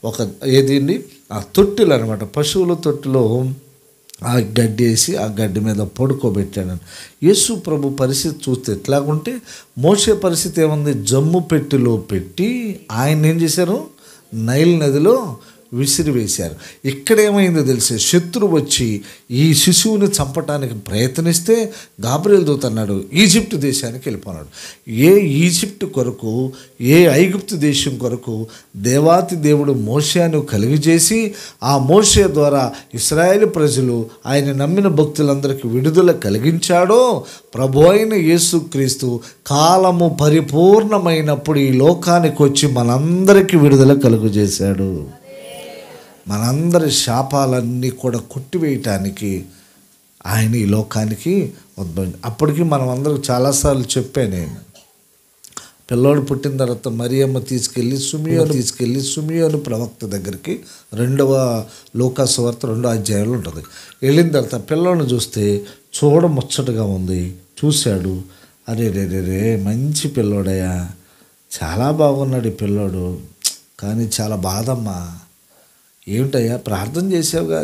ఆ తొట్టెలు అనమాట, పశువుల తొట్టిలో ఆ గడ్డి వేసి ఆ గడ్డి మీద పడుకోబెట్టాను. యేసు ప్రభు పరిస్థితి చూస్తే ఎట్లాగుంటే, మోషే పరిస్థితి ఏముంది, జమ్ము పెట్టెలో పెట్టి ఆయన ఏం చేశారు, నైల్ నదిలో విసిరివేశారు. ఇక్కడేమైందో తెలిసే, శత్రువు వచ్చి ఈ శిశువుని చంపటానికి ప్రయత్నిస్తే గాబ్రియల్ దూత అన్నాడు ఈజిప్ట్ దేశానికి వెళ్ళిపోన్నాడు. ఏ ఈజిప్ట్ కొరకు, ఏ ఐగుప్తు దేశం కొరకు దేవాతి దేవుడు మోషేను కలిగజేసి ఆ మోషే ద్వారా ఇశ్రాయేలు ప్రజలు ఆయన నమ్మిన భక్తులందరికీ విడుదల కలిగించాడో, ప్రభు అయిన యేసుక్రీస్తు కాలము పరిపూర్ణమైనప్పుడు ఈ లోకానికి వచ్చి మనందరికీ విడుదల కలుగజేశాడు. మనందరి శాపాలన్నీ కూడా కొట్టివేయటానికి ఆయన ఈ లోకానికి ఉద్భవించాడు. అప్పటికి మనం అందరికి చాలాసార్లు చెప్పాను నేను, పిల్లోడు పుట్టిన తర్వాత మరియమ్మ తీసుకెళ్ళి సుమియోను ప్రవక్త దగ్గరికి 2వ లూకాసు వార్త 2వ అధ్యాయంలో ఉంటుంది. వెళ్ళిన తర్వాత పిల్లోడిని చూస్తే చూడముచ్చటగా ఉంది. చూశాడు, అరే రే మంచి పిల్లోడయ్యా, చాలా బాగున్నాడు ఈ పిల్లోడు, కానీ చాలా బాధమ్మా. ఏమిటయ్యా, ప్రార్థన చేసావుగా?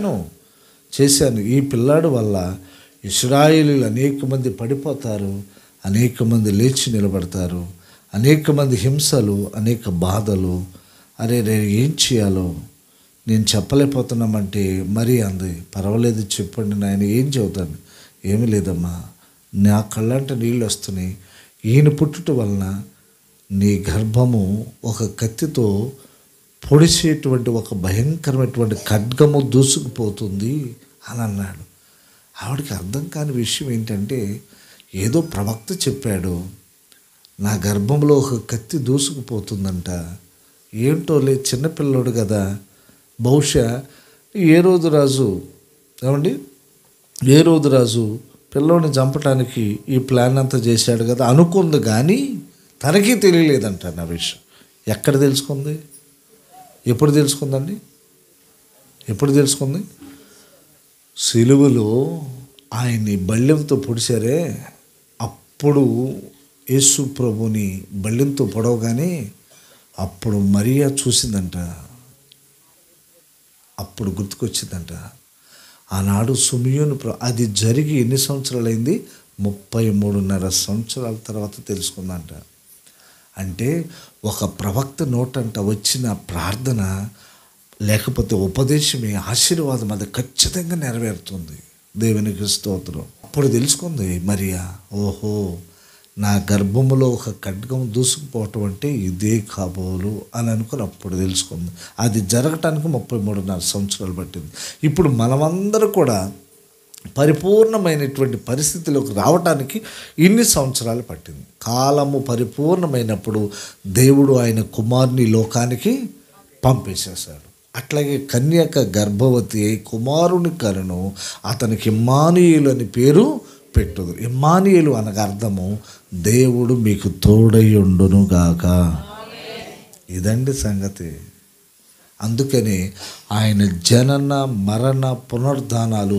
చేశాను. ఈ పిల్లాడు వల్ల ఇశ్రాయేలీయులు అనేక మంది పడిపోతారు, అనేక మంది లేచి నిలబడతారు. అనేక మంది హింసలు, అనేక బాధలు. అరే రే ఏం చేయాలో నేను చెప్పలేకపోతున్నామంటే మరి అంది. పర్వాలేదు చెప్పండి నాయన, ఏం చెబుతాను? ఏమీ లేదమ్మా, నా కళ్ళంట నీళ్ళు వస్తున్నాయి. ఈయన పుట్టుట వలన నీ గర్భము ఒక కత్తితో పొడిచేటువంటి ఒక భయంకరమైనటువంటి ఖడ్గము దూసుకుపోతుంది అని అన్నాడు. ఆవిడకి అర్థం కాని విషయం ఏంటంటే, ఏదో ప్రవక్త చెప్పాడు, నా గర్భంలో ఒక కత్తి దూసుకుపోతుందంట. ఏంటోలే, చిన్నపిల్లోడు కదా, బహుశా ఏ రోజు రాజు పిల్లోడిని చంపడానికి ఈ ప్లాన్ అంతా చేశాడు కదా అనుకుంది. కానీ తనకి తెలియలేదంట నా విషయం. ఎక్కడ తెలుసుకుంది? ఎప్పుడు తెలుసుకుందండి? ఎప్పుడు తెలుసుకుంది? సిలువలో ఆయన్ని బళ్ళెంతో పొడిచారే, అప్పుడు యేసు ప్రభుని బళ్ళెంతో పొడవగానే అప్పుడు మరియా చూసిందంట. అప్పుడు గుర్తుకొచ్చిందంట, ఆనాడు సిమియోను అది జరిగి ఎన్ని సంవత్సరాలైంది? 33.5 సంవత్సరాల తర్వాత తెలుసుకుందంట. అంటే ఒక ప్రవక్త నోటంట వచ్చిన ప్రార్థన లేకపోతే ఉపదేశమే, ఆశీర్వాదం, అది ఖచ్చితంగా నెరవేరుతుంది. దేవునికి స్తోత్రం. అప్పుడు తెలుసుకుంది మరియా, ఓహో, నా గర్భములో ఒక ఖడ్గం దూసుకుపోవటం అంటే ఇదే కాబోలు అని అనుకుని అప్పుడు తెలుసుకుంది. అది జరగటానికి 33.5 సంవత్సరాలు పట్టింది. ఇప్పుడు మనమందరూ కూడా పరిపూర్ణమైనటువంటి పరిస్థితిలోకి రావటానికి ఇన్ని సంవత్సరాలు పట్టింది. కాలము పరిపూర్ణమైనప్పుడు దేవుడు ఆయన కుమారుని లోకానికి పంపేసేశాడు. అట్లాగే కన్యక గర్భవతి అయి కుమారుని కలను, అతనికి ఇమ్మానుయేలు అని పేరు పెట్టుదు. ఇమ్మానుయేలు అనగా అర్థము దేవుడు మీకు తోడై ఉండును గాక. ఇదండి సంగతి. అందుకని ఆయన జనన, మరణ, పునరుద్ధానాలు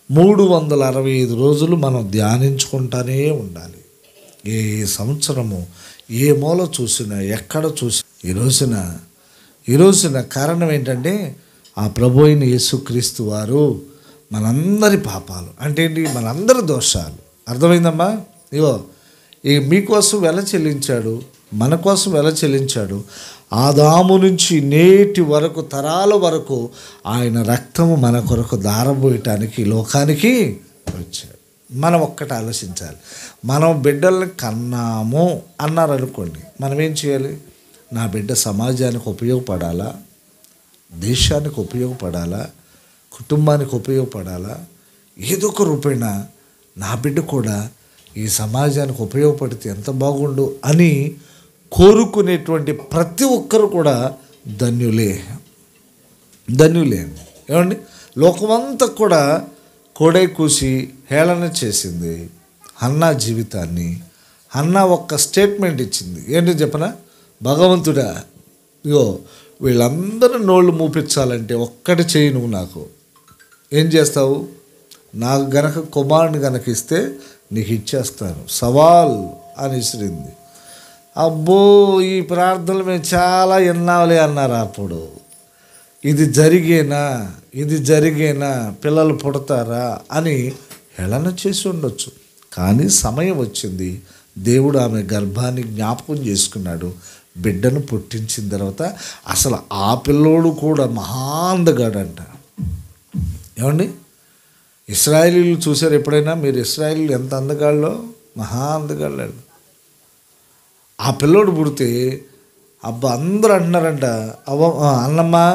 365 రోజులు మనం ధ్యానించుకుంటానే ఉండాలి. ఏ సంవత్సరము ఏ మూల చూసినా, ఎక్కడ చూసినా ఈ రోజున కారణం ఏంటంటే, ఆ ప్రభు అయిన యేసుక్రీస్తు వారు మనందరి పాపాలు అంటే ఏంటి, మనందరి దోషాలు, అర్థమైందమ్మా? ఇగో మీకోసం వెల చెల్లించాడు, మన కోసం వెల చెల్లించాడు. ఆదాము నుంచి నేటి వరకు, తరాల వరకు ఆయన రక్తము మన కొరకు దారబోయటానికి లోకానికి వచ్చాడు. మనం ఒక్కటి ఆలోచించాలి. మనం బిడ్డల్ని కన్నాము అన్నారనుకోండి, మనం ఏం చేయాలి? నా బిడ్డ సమాజానికి ఉపయోగపడాలా, దేశానికి ఉపయోగపడాలా, కుటుంబానికి ఉపయోగపడాలా, ఏదో ఒక రూపేణ నా బిడ్డ కూడా ఈ సమాజానికి ఉపయోగపడితే ఎంత బాగుండు అని కోరుకునేటువంటి ప్రతి ఒక్కరు కూడా ధన్యులే. ఏమండి? లోకమంతా కూడా కోడై కూసి హేళన చేసింది హన్నా జీవితాన్ని. హన్నా ఒక్క స్టేట్మెంట్ ఇచ్చింది. ఏంటి చెప్పనా? భగవంతుడా, ఇగో వీళ్ళందరూ నోళ్ళు మూపించాలంటే ఒక్కటి చేయి, నువ్వు నాకు ఏం చేస్తావు? నాకు గనక కుమారుని గనక ఇస్తే నీకు ఇచ్చేస్తాను, సవాల్ అని ఇసిరింది. అబ్బో, ఈ ప్రార్థనలు మేము చాలా విన్నాంలే అన్నారు. అప్పుడు ఇది జరిగేనా, పిల్లలు పుడతారా అని హేళన చేసి ఉండొచ్చు. కానీ సమయం వచ్చింది, దేవుడు ఆమె గర్భాన్ని జ్ఞాపకం చేసుకున్నాడు. బిడ్డను పుట్టించిన తర్వాత అసలు ఆ పిల్లోడు కూడా మహా అందగాడంట. ఏమండి? ఇశ్రాయేలీలు చూశారు ఎప్పుడైనా మీరు? ఇశ్రాయేలీలు ఎంత అందగాళ్ళో, మహా అందగాళ్ళు. ఆ పిల్లోడు పుడితే అబ్బా అందరూ అంటున్నారంట, అన్నమ్మా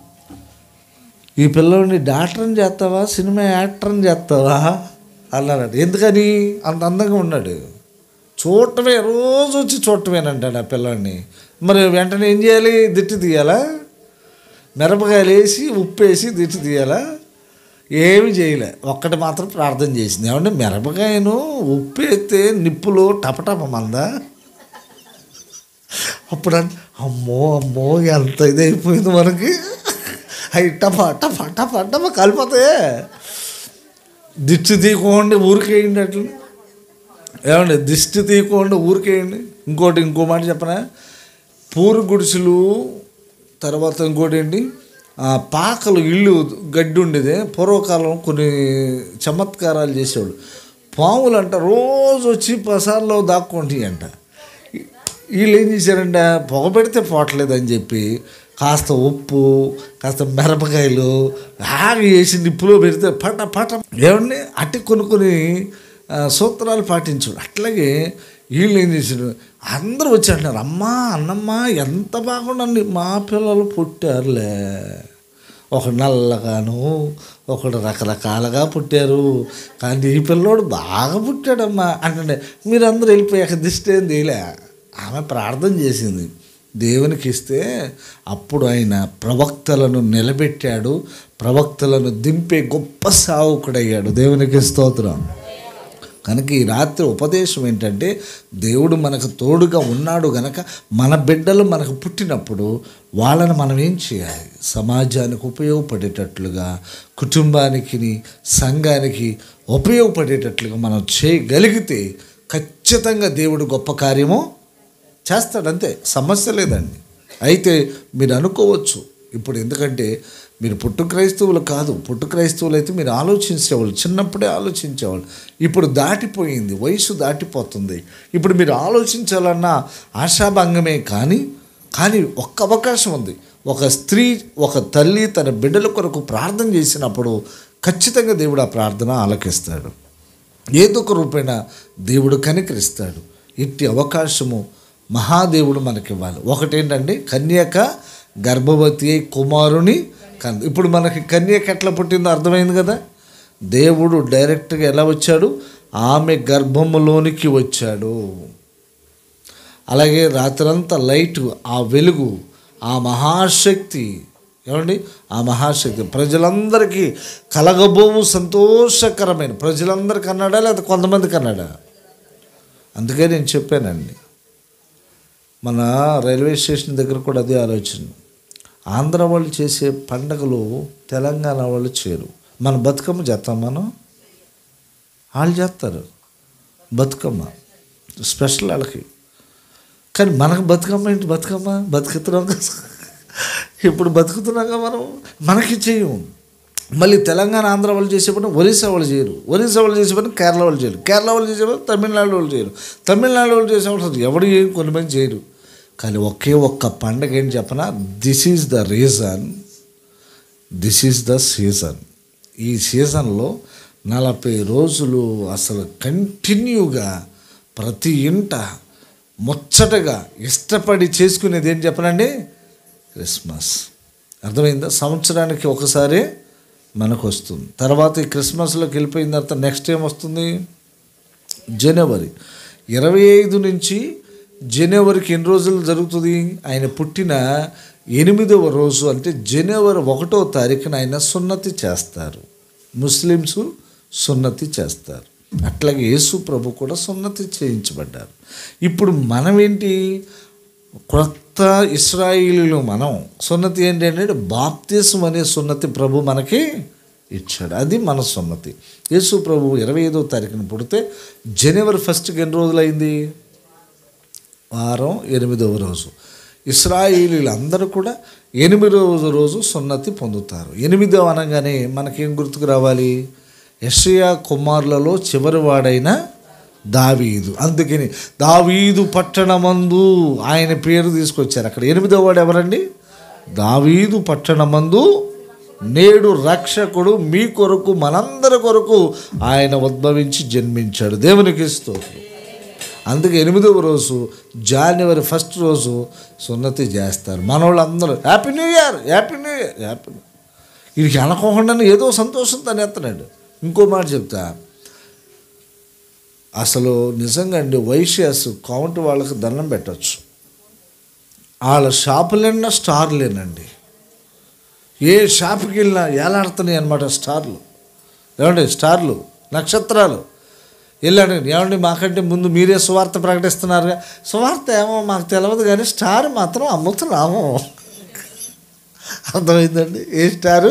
ఈ పిల్లోడిని డాక్టర్ని చేస్తావా, సినిమా యాక్టర్ని చేస్తావా అన్నారంట. ఎందుకని? అంత అందంగా ఉన్నాడు. చూడటమే, రోజు వచ్చి చూడటమేనంటాడు ఆ పిల్లాడిని. మరి వెంటనే ఏం చేయాలి? దిట్టు తీయాలా? మిరపకాయలు వేసి ఉప్పు వేసి దిట్టు తీయాలా? ఏమి చేయలే. ఒక్కటి మాత్రం ప్రార్థన చేసింది. ఏమంటే మిరపకాయను ఉప్పు వేస్తే నిప్పులో టపటపమందా? అప్పుడు అమ్మో ఎంత ఇదైపోయింది మనకి, అవి టప కలిపోతాయే. దిష్టి తీయకుండా ఊరికేయండి అట్లా. ఏమండి? దిష్టి తీయకుండా ఊరికేయండి. ఇంకో మాట చెప్పనా? పూరు గుడిసెలు, తర్వాత ఇంకోటి ఏంటి, పాకలు, ఇల్లు గడ్డి ఉండేదే. పూర్వకాలం కొన్ని చమత్కారాలు చేసేవాడు. పాములు అంట రోజు వచ్చి పసార్లో దాక్కుంటాయి అంట. వీళ్ళు ఏం చేశారంట, పొగ పెడితే పోవట్లేదని చెప్పి కాస్త ఉప్పు, కాస్త మిరపకాయలు ఆగి వేసి నిప్పులో పెడితే పట పట ఏమండి అట్టి కొన్ని సూత్రాలు పాటించు. అట్లాగే వీళ్ళు ఏం చేశారు, అందరూ వచ్చి అంటున్నారు, అమ్మా అన్నమ్మా ఎంత బాగుండండి మా పిల్లలు పుట్టారులే. ఒకడు నల్లగాను, ఒకడు రకరకాలుగా పుట్టారు, కానీ ఈ పిల్లోడు బాగా పుట్టాడమ్మా అంటే మీరందరూ వెళ్ళిపోయాక దిష్టి ఏం తీయలే. ఆమె ప్రార్థన చేసింది, దేవునికి ఇస్తే అప్పుడు ఆయన ప్రవక్తలను నిలబెట్టాడు, ప్రవక్తలను దింపే గొప్ప సావుకుడయ్యాడు. దేవునికి స్తోత్రం. కనుక ఈ రాత్రి ఉపదేశం ఏంటంటే, దేవుడు మనకు తోడుగా ఉన్నాడు గనక మన బిడ్డలు మనకు పుట్టినప్పుడు వాళ్ళని మనం ఏం చేయాలి, సమాజానికి ఉపయోగపడేటట్లుగా, కుటుంబానికి సంఘానికి ఉపయోగపడేటట్లుగా మనం చేయగలిగితే ఖచ్చితంగా దేవుడు గొప్ప కార్యము చేస్తాడు. అంతే, సమస్య లేదండి. అయితే మీరు అనుకోవచ్చు ఇప్పుడు, ఎందుకంటే మీరు పుట్టు క్రైస్తవులు కాదు, పుట్టు క్రైస్తవులు అయితే మీరు ఆలోచించేవాళ్ళు, చిన్నప్పుడే ఆలోచించేవాళ్ళు. ఇప్పుడు దాటిపోయింది, వయసు దాటిపోతుంది. ఇప్పుడు మీరు ఆలోచించాలన్న ఆశాభంగమే. కానీ ఒక్క అవకాశం ఉంది. ఒక స్త్రీ, ఒక తల్లి తన బిడ్డల కొరకు ప్రార్థన చేసినప్పుడు ఖచ్చితంగా దేవుడు ఆ ప్రార్థన ఆలకిస్తాడు. ఏదో ఒక రూపేణ దేవుడు కనికరిస్తాడు. ఇట్టి అవకాశము మహాదేవుడు మనకివ్వాలి. ఒకటేంటంటే, కన్యక గర్భవతి అయి కుమారుని ఇప్పుడు మనకి కన్యక ఎట్లా పుట్టిందో అర్థమైంది కదా. దేవుడు డైరెక్ట్గా ఎలా వచ్చాడు, ఆమె గర్భములోనికి వచ్చాడు. అలాగే రాత్రంతా లైటు, ఆ వెలుగు, ఆ మహాశక్తి, ఏమండి ఆ మహాశక్తి ప్రజలందరికీ కలగబోవు సంతోషకరమైన, ప్రజలందరికీ అన్నాడా లేదా కొంతమందికి అన్నాడా? అందుకే నేను చెప్పానండి, మన రైల్వే స్టేషన్ దగ్గర కూడా అదే ఆలోచన. ఆంధ్ర వాళ్ళు చేసే పండగలు తెలంగాణ వాళ్ళు చేయరు. మన బతుకమ్మ చేస్తాం, వాళ్ళు చేస్తారు బతుకమ్మ స్పెషల్ వాళ్ళకి. కానీ మనకు బతుకమ్మ ఏంటి, బతుకుతున్నాం కదా, ఇప్పుడు బతుకుతున్నాగా మనకి చేయము. మళ్ళీ తెలంగాణ ఆంధ్ర వాళ్ళు చేసేపని ఒరిస్సా వాళ్ళు చేయరు, ఒరిస్సా వాళ్ళు చేసేపని కేరళ వాళ్ళు చేయరు, కేరళ వాళ్ళు చేసేపని తమిళనాడు వాళ్ళు చేయరు, తమిళనాడు వాళ్ళు చేసేవాళ్ళు ఎవరు ఏం కొంతమంది చేయరు. కానీ ఒక్క పండగ ఏంటి చెప్పనా, this is the reason, this is the season. ఈ సీజన్లో 40 రోజులు అసలు కంటిన్యూగా ప్రతి ఇంట ముచ్చటగా ఇష్టపడి చేసుకునేది ఏంటి చెప్పనండి, క్రిస్మస్. అర్థమైందా? సంవత్సరానికి ఒకసారి మనకు వస్తుంది. తర్వాత ఈ క్రిస్మస్లోకి వెళ్ళిపోయిన తర్వాత నెక్స్ట్ ఏం వస్తుంది, జనవరి 25 నుంచి జనవరికి ఎన్ని రోజులు జరుగుతుంది, ఆయన పుట్టిన 8వ రోజు అంటే జనవరి 1వ తారీఖున ఆయన సున్నతి చేస్తారు. ముస్లిమ్స్ సున్నతి చేస్తారు. అట్లాగే యేసు ప్రభు కూడా సున్నతి చేయించబడ్డారు. ఇప్పుడు మనం ఏంటి, కొత్త ఇశ్రాయేలీలు మనం సున్నతి ఏంటి అంటే బాప్తిసం అనే సున్నతి ప్రభు మనకి ఇచ్చాడు. అది మన సున్నతి. యేసు ప్రభు 25వ తారీఖున పుడితే జనవరి 1కి ఎన్ని రోజులైంది, వారం 8వ రోజు. ఇశ్రాయేలీలు అందరూ కూడా 8వ రోజు సున్నతి పొందుతారు. 8వ అనగానే మనకేం గుర్తుకు రావాలి, యెషయా కుమారులలో చివరి వాడైన దావీదు. అందుకని దావీదు పట్టణమందు ఆయన పేరు తీసుకొచ్చారు. అక్కడ 8వ వాడు ఎవరండి, దావీదు పట్టణమందు నేడు రక్షకుడు మీ కొరకు మనందరి కొరకు ఆయన ఉద్భవించి జన్మించాడు. దేవునికి స్తోత్రం. అందుకే 8వ రోజు జనవరి 1 రోజు సున్నతి చేస్తారు. మనోళ్ళందరూ happy new year, happy new year, happy. వీడికి అనకోకుండానే ఏదో సంతోషంతో ఎత్తనాడు. ఇంకో మాట చెప్తా, అసలు నిజంగా అండి వైశ్యాస్ కౌంట్ వాళ్ళకి దండం పెట్టచ్చు. వాళ్ళ షాపులైనా స్టార్లేనండి, ఏ షాపుకి వెళ్ళినా ఏలాడుతున్నాయి అన్నమాట స్టార్లు. ఏమండి స్టార్లు, నక్షత్రాలు. వెళ్ళాడు, ఏమండి మాకంటే ముందు మీరే సువార్త ప్రకటిస్తున్నారుగా. సువార్త ఏమో మాకు తెలియదు కానీ స్టార్ మాత్రం అమ్ముతున్నాము. అర్థమైందండి. ఏ స్టారు,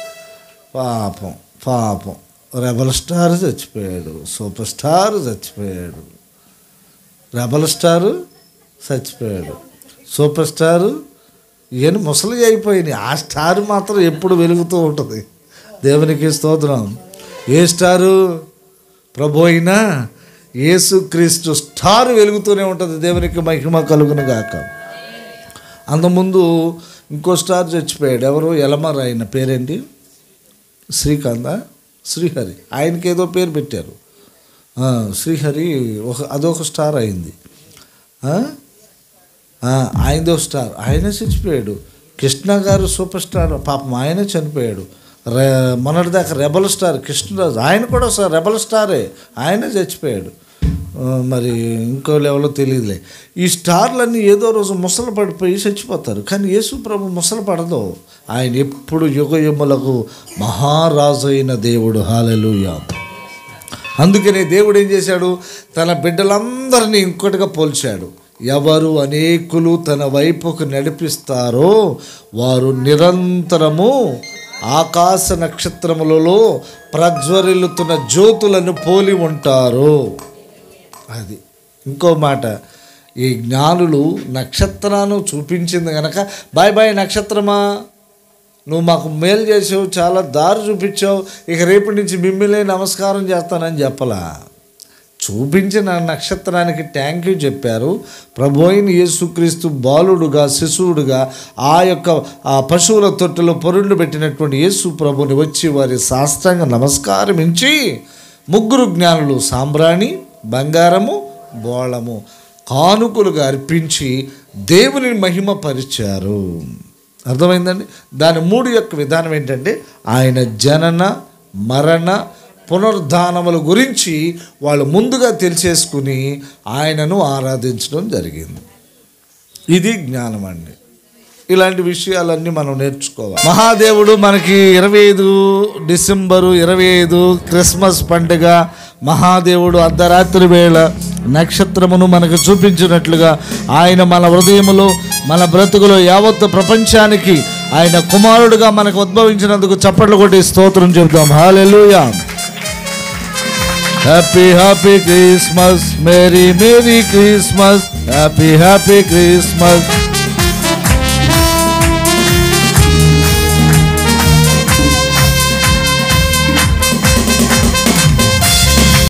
పాపం రెబల్ స్టార్ చచ్చిపోయాడు, సూపర్ స్టార్ చచ్చిపోయాడు, రెబల్ స్టారు చచ్చిపోయాడు, సూపర్ స్టారు ఇవన్నీ ముసలి అయిపోయినాయి. ఆ స్టార్ మాత్రం ఎప్పుడు వెలుగుతూ ఉంటుంది. దేవునికి స్తోత్రం. ఏ స్టారు, ప్రభు అయిన యేసుక్రీస్తు స్టార్ వెలుగుతూనే ఉంటుంది. దేవునికి మహిమ కలుగును గాక. అంతకుముందు ఇంకో స్టార్ చచ్చిపోయాడు. ఎవరు? ఎలమర్. ఆయన పేరేంటి? శ్రీహరి. ఆయనకి ఏదో పేరు పెట్టారు. శ్రీహరి అదొక స్టార్ అయింది. ఆయనదో స్టార్. ఆయన చచ్చిపోయాడు. కృష్ణ గారు సూపర్ స్టార్, పాపం ఆయన చనిపోయాడు. మొన్నటిదాకా రెబల్ స్టార్ కృష్ణరాజు, ఆయన కూడా రెబల్ స్టారే, ఆయన చచ్చిపోయాడు. మరి ఇంకో లెవెల్లో తెలియదులే. ఈ స్టార్లన్నీ ఏదో రోజు ముసలు పడిపోయి చచ్చిపోతారు. కానీ యేసు ప్రభు ముసలు పడదు. ఆయన ఎప్పుడు యుగయుగములకు మహారాజు అయిన దేవుడు. హల్లెలూయా. అందుకనే దేవుడు ఏం చేశాడు? తన బిడ్డలందరినీ ఇంకొకటిగా పోల్చాడు. ఎవరు అనేకులు తన వైపుకు నడిపిస్తారో వారు నిరంతరము ఆకాశ నక్షత్రములలో ప్రజ్వరిల్లుతున్న జ్యోతులను పోలి ఉంటారు. అది ఇంకో మాట. ఈ జ్ఞానులు నక్షత్రాన్ని చూపించింది కనుక బాయ్ బాయ్ నక్షత్రమా, నువ్వు మాకు మేలు చేసావు, చాలా దారి చూపించావు, ఇక రేపటి నుంచి మిమ్మల్ని నమస్కారం చేస్తానని చెప్పలా. చూపించిన నక్షత్రానికి థ్యాంక్ యూ చెప్పారు. ప్రభు అయిన యేసుక్రీస్తు బాలుడుగా, శిశువుడుగా ఆ పశువుల తొట్టులో పొరుండు పెట్టినటువంటి యేసు ప్రభుని వచ్చి వారి సాష్టాంగ నమస్కారమించి ముగ్గురు జ్ఞానులు సాంబ్రాణి, బంగారము, బోళము కానుకలుగా అర్పించి దేవుని మహిమపరిచారు. అర్థమైందండి? దాని 3 యొక్క విధానం ఏంటంటే ఆయన జనన, మరణ, పునరుద్ధానముల గురించి వాళ్ళు ముందుగా తెలిసేసుకుని ఆయనను ఆరాధించడం జరిగింది. ఇది జ్ఞానం అండి. ఇలాంటి విషయాలన్నీ మనం నేర్చుకోవాలి. మహాదేవుడు మనకి 25 డిసెంబరు 25 క్రిస్మస్ పండుగ, మహాదేవుడు అర్ధరాత్రి వేళ నక్షత్రమును మనకు చూపించినట్లుగా ఆయన మన హృదయములో, మన బ్రతుకులో యావత్తు ప్రపంచానికి ఆయన కుమారుడుగా మనకు ఉద్భవించినందుకు చప్పట్లు కొట్టి స్తోత్రం చెబుతాం. Hallelujah. Happy happy Christmas, merry merry Christmas, happy happy Christmas.